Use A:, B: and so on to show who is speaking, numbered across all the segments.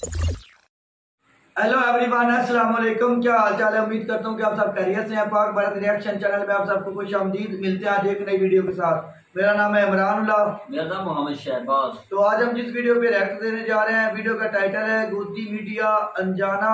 A: Hello everyone, अस्सलाम वालेकुम। क्या हाल चाल है? उम्मीद करता हूँ कि आप सब खैरियत से हैं। पाक भारत रिएक्शन चैनल में आप सबको खुशामदीद। मिलते हैं आज एक नई वीडियो के साथ। मेरा नाम है इमरान उल्लाह।
B: मेरा नाम मोहम्मद शहबाज।
A: तो आज हम जिस वीडियो पे रिएक्ट देने जा रहे हैं, वीडियो का टाइटल है गोदी मीडिया अनजाना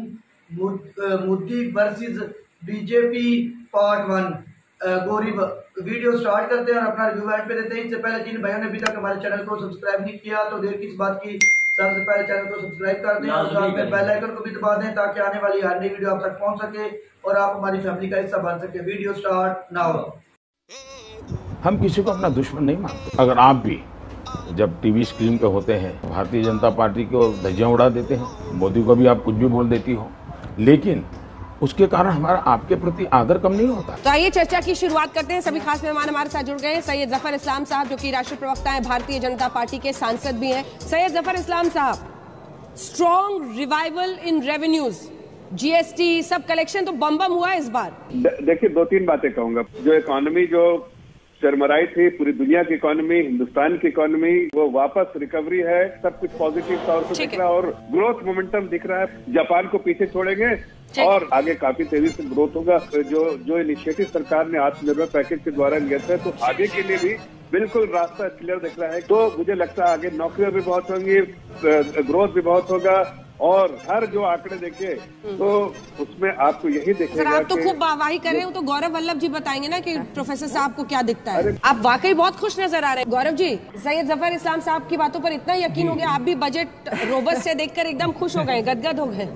A: मोदी वर्सेस बीजेपी पार्ट 1 गोरी। वीडियो स्टार्ट करते हैं और अपना रिव्यू एंड पे देते हैं। इससे पहले जिन भाइयों ने अभी तक हमारे चैनल को सब्सक्राइब नहीं किया तो देर किस बात की, सबसे पहले चैनल को सब्सक्राइब कर दें और साथ में बेल आइकन को भी दबा दें ताकि आने वाली हर नई वीडियो आप तक पहुंच सके और आप हमारी फैमिली का हिस्सा बन सके। Video start now.
C: हम किसी को अपना दुश्मन नहीं मानते। अगर आप भी जब टीवी स्क्रीन पे होते हैं भारतीय जनता पार्टी को धज्जियां उड़ा देते हैं, मोदी को भी आप कुछ भी बोल देती हो, लेकिन उसके कारण हमारा आपके प्रति आदर कम नहीं होता।
D: तो आइए चर्चा की शुरुआत करते हैं। सभी खास मेहमान हमारे साथ जुड़ गए हैं। सैयद जफर इस्लाम साहब, जो कि राष्ट्रीय प्रवक्ता हैं, भारतीय जनता पार्टी के सांसद भी हैं। सैयद जफर इस्लाम साहब, strong revival in revenues, GST सब कलेक्शन तो बम बम हुआ है इस बार।
E: देखिए, दो तीन बातें कहूंगा। जो इकोनॉमी जो चरमराई थी, पूरी दुनिया की इकोनॉमी, हिंदुस्तान की इकोनॉमी, वो वापस रिकवरी है। सब कुछ पॉजिटिव तौर से दिख रहा है और ग्रोथ मोमेंटम दिख रहा है। जापान को पीछे छोड़ेंगे और आगे काफी तेजी से ग्रोथ होगा। जो इनिशिएटिव सरकार ने आत्मनिर्भर पैकेज के द्वारा लिया था, तो आगे के लिए भी बिल्कुल रास्ता क्लियर दिख रहा है। तो मुझे लगता है आगे नौकरियां भी बहुत होंगी, ग्रोथ भी बहुत होगा और हर जो आंकड़े देखे तो उसमें आपको यही दिखेगा।
D: आप तो खूब वाहवाही कर रहे हो, तो गौरव वल्लभ जी बताएंगे ना कि प्रोफेसर साहब को क्या दिखता है। आप वाकई बहुत खुश नजर आ रहे हैं गौरव जी। सैयद जफर इस्लाम साहब की बातों पर इतना यकीन हो गया, आप भी बजट रोबस्ट से देखकर एकदम खुश हो गए, गदगद हो गए।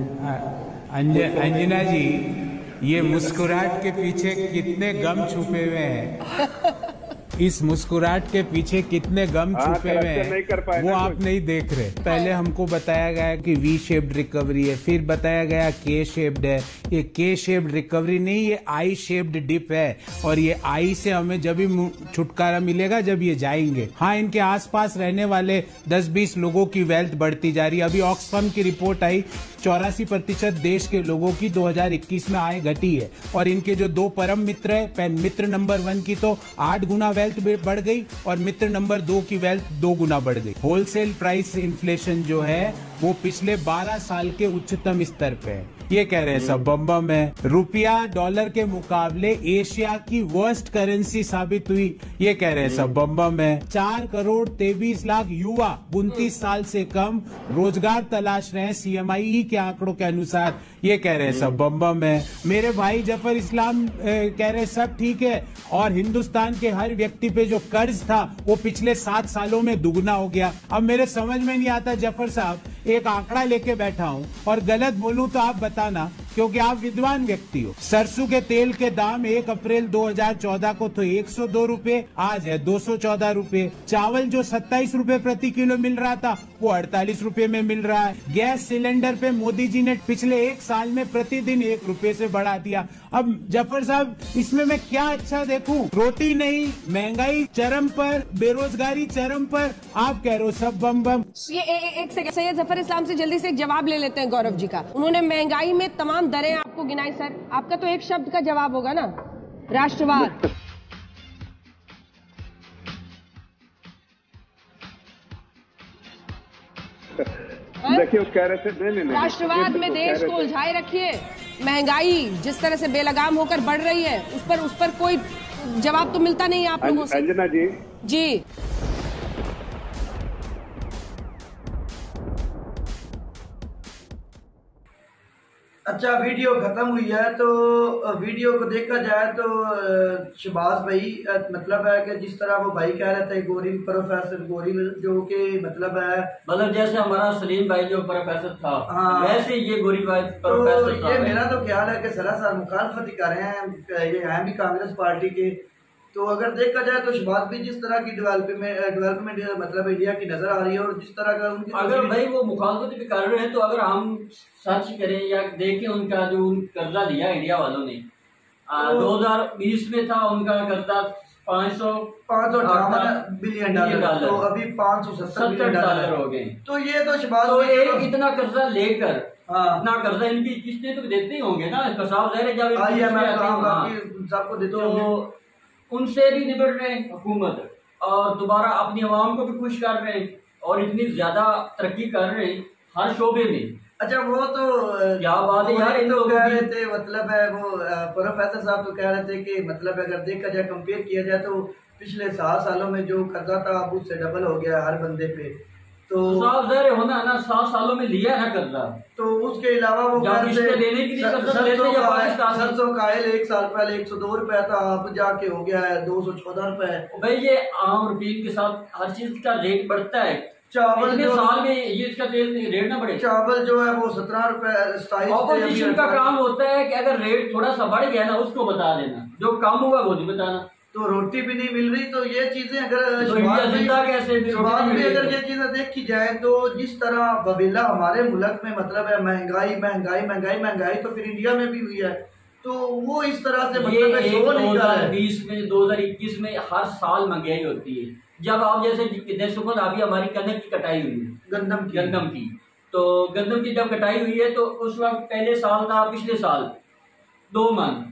F: अंजना जी, ये मुस्कुराहट के पीछे कितने गम छुपे हुए हैं। इस मुस्कुराहट के पीछे कितने गम छुपे हुए हैं वो आप नहीं देख रहे। पहले हमको बताया गया कि वी शेप्ड रिकवरी है, फिर बताया गया के शेप्ड है। ये के शेप्ड रिकवरी नहीं, ये आई शेप्ड डिप है। और ये आई से हमें जब भी छुटकारा मिलेगा जब ये जाएंगे। हाँ, इनके आसपास रहने वाले 10-20 लोगों की वेल्थ बढ़ती जा रही है। अभी ऑक्सफैम की रिपोर्ट आई, 84% देश के लोगों की 2021 में आय घटी है। और इनके जो दो परम मित्र है, मित्र नंबर 1 की तो 8 गुना वेल्थ बढ़ गई और मित्र नंबर 2 की वेल्थ 2 गुना बढ़ गई। होलसेल प्राइस इन्फ्लेशन जो है वो पिछले 12 साल के उच्चतम स्तर पे है। ये कह रहे हैं सब बम बम है। रुपया डॉलर के मुकाबले एशिया की वर्स्ट करेंसी साबित हुई। ये कह रहे हैं सब बम बम है। 4 करोड़ 23 लाख युवा 29 साल से कम रोजगार तलाश रहे हैं CMI के आंकड़ों के अनुसार। ये कह रहे हैं सब बम बम है। मेरे भाई जफर इस्लाम कह रहे सब ठीक है। और हिंदुस्तान के हर व्यक्ति पे जो कर्ज था वो पिछले 7 सालों में दुगना हो गया। अब मेरे समझ में नहीं आता जफर साहब, एक आंकड़ा लेके बैठा हूं और गलत बोलूं तो आप बताना, क्योंकि आप विद्वान व्यक्ति हो। सरसों के तेल के दाम 1 अप्रैल 2014 को तो 102 रुपए, आज है 214 रुपए। चावल जो 27 रुपए प्रति किलो मिल रहा था वो 48 रुपए में मिल रहा है। गैस सिलेंडर पे मोदी जी ने पिछले 1 साल में प्रतिदिन 1 रुपए से बढ़ा दिया। अब जफर साहब, इसमें मैं क्या अच्छा देखूं? रोटी नहीं, महंगाई चरम पर, बेरोजगारी चरम पर, आप कह रहे हो सब बम बम।
D: ये एक सेकंड, सैयद जफर इस्लाम से जल्दी से एक जवाब ले लेते हैं गौरव जी का। उन्होंने महंगाई में तमाम दरें आपको गिनाई। सर, आपका तो एक शब्द का जवाब होगा ना, राष्ट्रवाद।
E: देखिए, वो कह रहे थे नहीं,
D: राष्ट्रवाद में देश को उलझाए रखिए। महंगाई जिस तरह से बेलगाम होकर बढ़ रही है उस पर कोई जवाब तो मिलता नहीं है आप लोगों से।
E: अंजना जी
D: जी,
A: अच्छा, वीडियो खत्म हुई है तो वीडियो को देखा जाए तो शहबाज भाई, मतलब है कि जिस तरह वो भाई कह रहे थे गोरी, प्रोफेसर गोरी, जो कि मतलब
B: जैसे हमारा सलीम भाई जो प्रोफेसर था,
A: हाँ,
B: वैसे ये गोरी भाई प्रोफेसर
A: तो ये मेरा तो ख्याल है कि सरासर मुखालफत ही कर रहे हैं। ये हैं भी कांग्रेस पार्टी के। तो अगर देखा जाए तो शहबाज भी जिस तरह की डेवलपमेंट मतलब इंडिया की नजर आ रही है और जिस तरह का उनकी,
B: अगर भाई वो मुखालफत भी कर रहे हैं तो अगर हम सर्च करें या देखें उनका जो कर्जा लिया इंडिया वालों ने 2020 में था, उनका कर्जा
A: 558 बिलियन डॉलर, तो अभी 570 बिलियन डॉलर
B: हो गए।
A: तो ये तो शहबाज
B: तो एक इतना कर्जा लेकर,
A: इतना
B: कर्जा इनकी किस्तें तो देते ही होंगे ना, साफ ज़ाहिर है जब
A: सबको देते होंगे।
B: उनसे भी निबट रहे हैं हुकूमत और दोबारा अपनी आवाम को भी खुश कर रहे हैं और इतनी ज्यादा तरक्की कर रहे हैं हर शोबे में।
A: अच्छा वो तो
B: क्या बात है यार, इन
A: तो
B: लोगों
A: कह
B: की।
A: रहे थे मतलब है वो प्रोफेसर साहब तो कह रहे थे कि मतलब अगर देखा जाए कंपेयर किया जाए तो पिछले 7 सालों में जो कर्जा था अब उससे डबल हो गया हर बंदे पे। तो
B: साफ ज़ाहिर होना है ना, 7 सालों में लिया है ना कर्जा।
A: तो उसके अलावा वो
B: जब किश्तें देने के लिए कर्जा लेते हैं या पाकिस्तान में।
A: सरसों का आयल 1 साल पहले 102 रुपया था, अब जाके हो गया है 214 रुपए।
B: भाई ये आम रूटीन के साथ हर चीज का रेट बढ़ता है।
A: चावल
B: इतने
A: जो
B: साल में ये इसका तेल रेट ना बढ़े।
A: चावल जो है वो 17 रुपए 27।
B: ऑपोजिशन का काम होता है कि अगर रेट थोड़ा सा बढ़ गया ना उसको बता देना, जो कम हुआ वो नहीं बताना।
A: तो रोटी भी नहीं मिल रही। तो ये चीजें अगर
B: तो इंडिया जिंदा कैसे
A: अगर ये चीजें देखी जाए तो जिस तरह बबीला हमारे मुल्क में मतलब है महंगाई महंगाई महंगाई महंगाई, तो फिर इंडिया में भी हुई है। तो वो इस तरह से मतलब है शो नहीं कर रहा है।
B: 2020 में 2021 में हर साल महंगाई होती है। जब आप जैसे सुपर अभी हमारी कनक की कटाई हुई है, गंदम की तो गंदम की जब कटाई हुई है तो उस वक्त पहले साल था, पिछले साल 2 मन,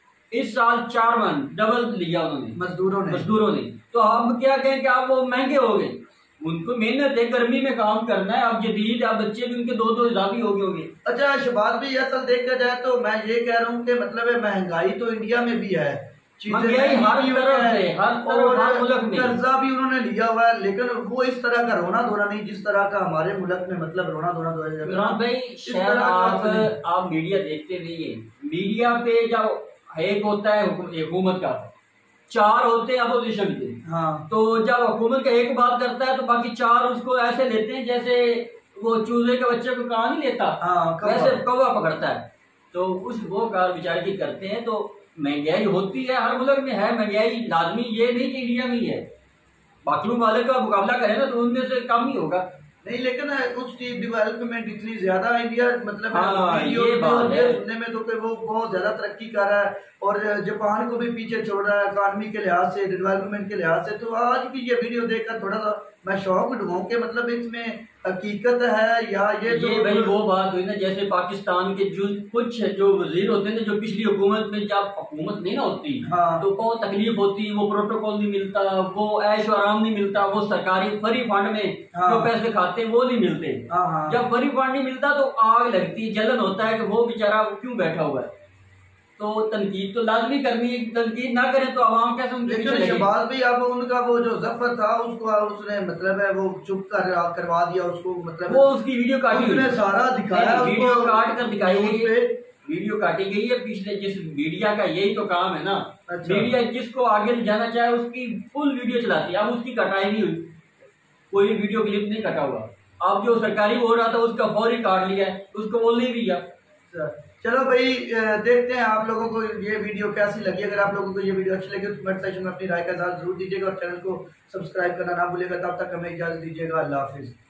B: इस साल 4 मन डबल लिया उन्होंने मजदूरों ने। तो हम क्या कहें कि आप वो महंगे हो गए। उनको मेहनत है, गर्मी में काम करना है। अब जदीद अब बच्चे भी उनके 2 इजाफी हो गए होंगे।
A: अच्छा शहबाज भी असल देखा जाए तो मैं ये कह रहा हूँ कि मतलब है महंगाई तो इंडिया में भी है,
B: महंगाई हर तरफ से, हर मुल्क में
A: कर्जा भी उन्होंने लिया हुआ है, लेकिन वो इस तरह का रोना धोना नहीं जिस तरह का हमारे मुल्क में मतलब रोना धोना धोया।
B: भाई शायद आप मीडिया देखते नहीं है। मीडिया पे जब एक होता है हुकूमत का, 4 होते हैं अपोजिशन के।
A: हाँ।
B: तो जब हुकूमत का एक बात करता है तो बाकी 4 उसको ऐसे लेते हैं जैसे वो चूजे के बच्चे को कहाँ नहीं लेता, वैसे कौवा पकड़ता है। तो उस वो कार विचार की करते हैं। तो महंगाई होती है, हर मुल्क में है महंगाई, लाजमी ये नहीं कि इंडिया में ही है। बाकी ममालिक का मुकाबला करें ना तो उनमें से कम ही होगा।
A: नहीं लेकिन उसकी डेवलपमेंट इतनी ज्यादा इंडिया मतलब
B: ये बात है
A: सुनने में तो कि वो बहुत ज्यादा तरक्की कर रहा है और जापान को भी पीछे छोड़ रहा है इकॉनमी के लिहाज से, डेवलपमेंट के लिहाज से। तो आज की ये वीडियो देखकर थोड़ा सा मैं शौक उठाऊं कि मतलब इसमें हकीकत है या ये
B: भाई वो बात हुई ना, जैसे पाकिस्तान के जो कुछ जो वजीर होते हैं जो पिछली हुकूमत में जब हुकूमत नहीं ना होती तो बहुत तकलीफ होती, वो प्रोटोकॉल नहीं मिलता, वो ऐश आराम नहीं मिलता, वो सरकारी फ्री फंड में जो पैसे खाते हैं वो नहीं मिलते। जब फ्री फंड नहीं मिलता तो आग लगती, जलन होता है कि वो बेचारा क्यों बैठा हुआ है। तो तनकीद तो लाजमी करनी है, तनकीद ना करें तो आवाम कैसे
A: लेकिन शहबाज भी अब उनका वो जो जफर था उसको उसने मतलब है वो चुप करवा दिया उसको, मतलब
B: वो उसकी वीडियो काटी,
A: उसने सारा दिखाया,
B: वीडियो काट कर दिखाई गई है, वीडियो काटी गई है। पिछले जिस मीडिया का यही तो काम है ना, मीडिया जिसको आगे ले जाना चाहे उसकी फुल वीडियो चलाती है। अब उसकी कटाई नहीं हुई, कोई वीडियो क्लिप नहीं कटा हुआ। अब जो सरकारी बोल रहा था उसका फौरी काट लिया है, उसको बोल नहीं दिया।
A: चलो भाई देखते हैं आप लोगों को ये वीडियो कैसी लगी। अगर आप लोगों को ये वीडियो अच्छी लगी तो कमेंट सेक्शन में अपनी राय का इज़हार जरूर दीजिएगा और चैनल को सब्सक्राइब करना ना भूलिएगा। तब तक हमें इजाजत दीजिएगा। अल्लाह हाफिज।